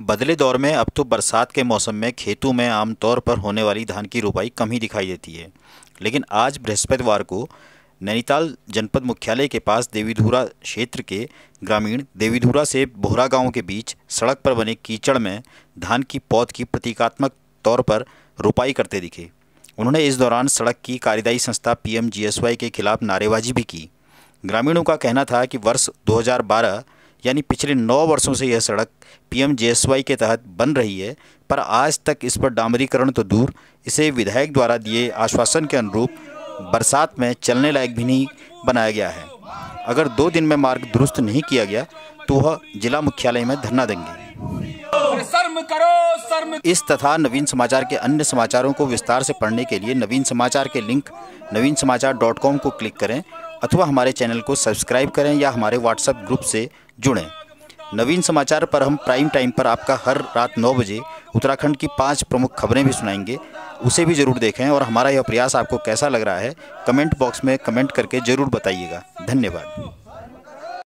बदले दौर में अब तो बरसात के मौसम में खेतों में आमतौर पर होने वाली धान की रोपाई कम ही दिखाई देती है। लेकिन आज बृहस्पतिवार को नैनीताल जनपद मुख्यालय के पास देवीधुरा क्षेत्र के ग्रामीण देवीधुरा से बोहरा गांव के बीच सड़क पर बने कीचड़ में धान की पौध की प्रतीकात्मक तौर पर रोपाई करते दिखे। उन्होंने इस दौरान सड़क की कार्यदायी संस्था PMGSY के खिलाफ नारेबाजी भी की। ग्रामीणों का कहना था कि वर्ष 2012 यानी पिछले 9 वर्षों से यह सड़क PMGSY के तहत बन रही है, पर आज तक इस पर डामरीकरण तो दूर, इसे विधायक द्वारा दिए आश्वासन के अनुरूप बरसात में चलने लायक भी नहीं बनाया गया है। अगर 2 दिन में मार्ग दुरुस्त नहीं किया गया तो वह जिला मुख्यालय में धरना देंगे। इस तथा नवीन समाचार के अन्य समाचारों को विस्तार से पढ़ने के लिए नवीन समाचार के लिंक navinsamaachar.com को क्लिक करें अथवा हमारे चैनल को सब्सक्राइब करें या हमारे व्हाट्सएप ग्रुप से जुड़ें। नवीन समाचार पर हम प्राइम टाइम पर आपका हर रात 9 बजे उत्तराखंड की 5 प्रमुख खबरें भी सुनाएंगे, उसे भी ज़रूर देखें। और हमारा यह प्रयास आपको कैसा लग रहा है कमेंट बॉक्स में कमेंट करके ज़रूर बताइएगा। धन्यवाद।